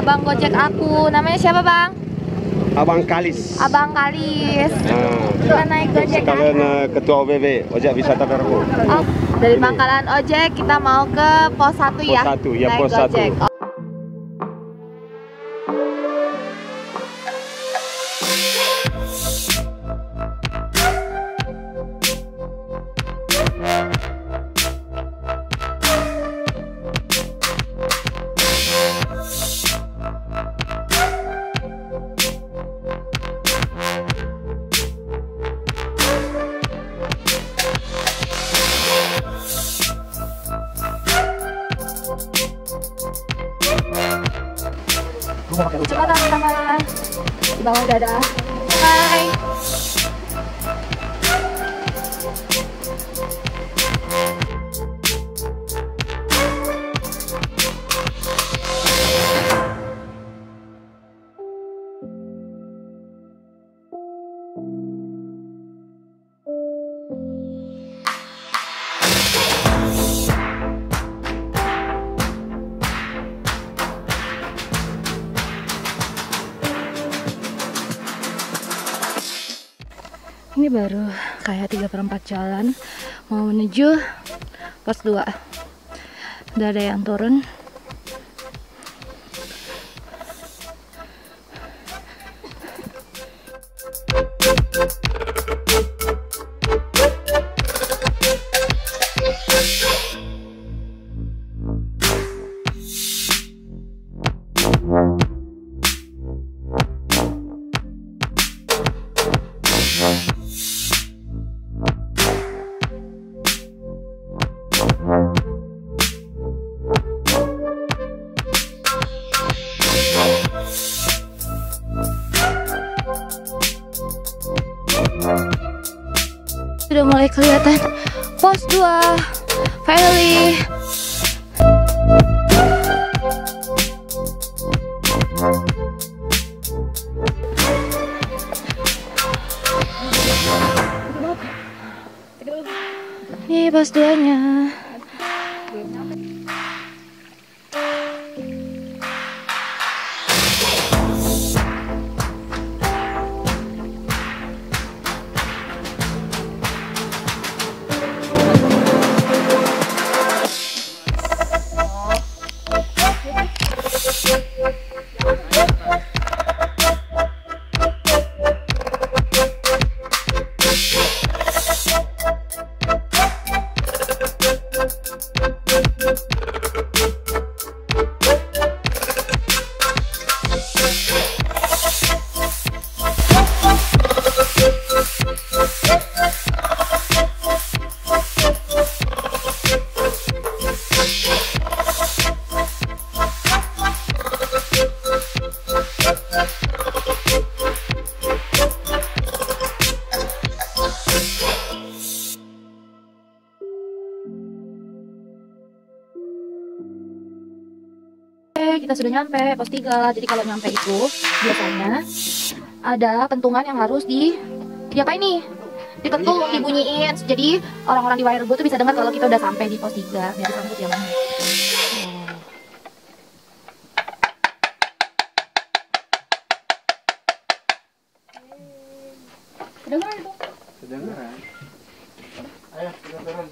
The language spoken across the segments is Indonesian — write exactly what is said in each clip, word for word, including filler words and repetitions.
abang Gojek aku. Namanya siapa, Bang? Abang Kalis. Abang Kalis. Ah. Kita naik Gojek. Sekalian uh, ketua O B B, Ojek Wisata Darbo. Oh, dari Pangkalan Ojek kita mau ke pos satu ya. Pos satu, ya naik pos satu. Gojek. Oh. Cepat teman-teman, di bawah dada. Hai. Ini baru kayak tiga per empat jalan mau menuju pos dua. Udah ada yang turun. Sudah mulai kelihatan pos dua finally. Ini pos dua nya. Kita sudah nyampe pos tiga. Jadi kalau nyampe itu biasanya ada pentungan yang harus di diapain nih? Dipetung, dibunyiin. Jadi orang-orang di Wairebo tuh bisa dengar kalau kita udah sampai di pos tiga. Biar disambut ya, Bang. Kedengeran itu? Kedengeran. Ayo, kita turun.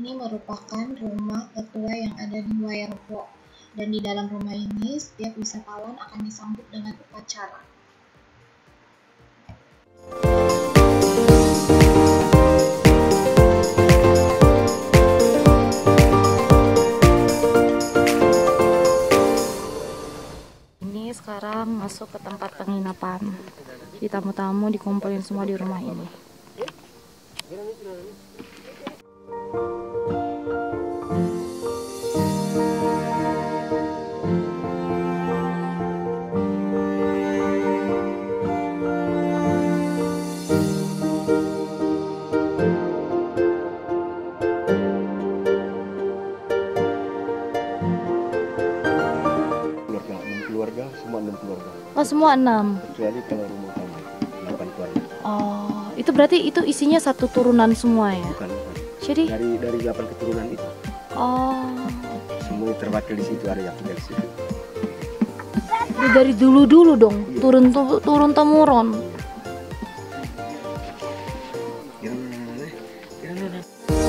ini merupakan rumah ketua yang ada di Wairebo, dan di dalam rumah ini setiap wisatawan akan disambut dengan upacara. Ini sekarang masuk ke tempat penginapan. Di tamu-tamu dikumpulin semua di rumah ini. Keluarga, enam keluarga, semua enam keluarga. Oh, semua enam. Kecuali kalau rumah kami, delapan keluarga. Oh, itu berarti itu isinya satu turunan semua ya? Bukan, bukan. Jadi, Dari dari delapan keturunan itu, oh, semua terwakil di situ, ada yang tinggal di situ. ini dari dulu-dulu dong, turun tu- turun temurun. Gimana? Gimana?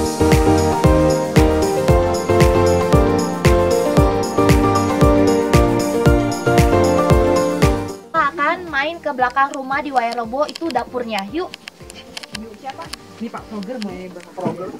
Kita akan main ke belakang rumah di Wairebo, itu dapurnya. Yuk. Yuk siapa? Ini Pak Proger main Pak Proger.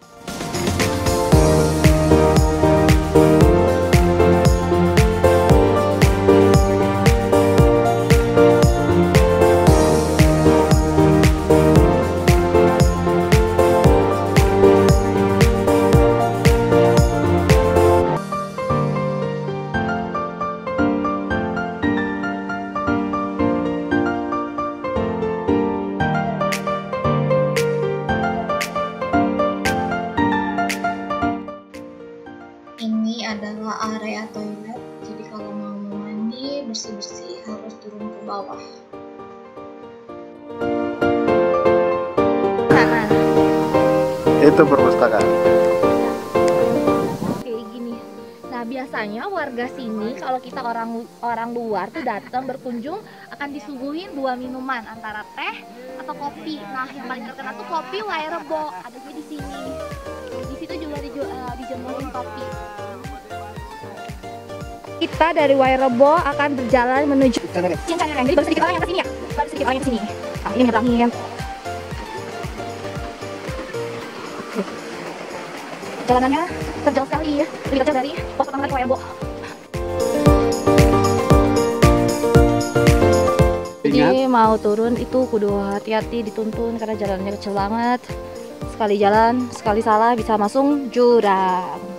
Ini adalah area toilet, jadi kalau mau mandi, bersih-bersih harus turun ke bawah. Sana. Itu perpustakaan. Kayak gini. Nah, biasanya warga sini kalau kita orang orang luar tuh datang berkunjung akan disuguhin dua minuman, antara teh atau kopi. Nah, yang paling terkenal tuh kopi Wairebo, adanya di sini. Di situ juga dijual, uh, dijemurin kopi. Kita dari Wairebo akan berjalan menuju Cincanareng. Jadi baru sedikit orang yang kesini ya? Baru sedikit orang yang kesini. Nah, ini nyebrangin. Jalanannya terjal sekali ya, lebih terjal dari pos pertama di Wairebo. Jadi mau turun itu kudu hati-hati, dituntun karena jalannya kecil banget. Sekali jalan, sekali salah bisa masuk jurang.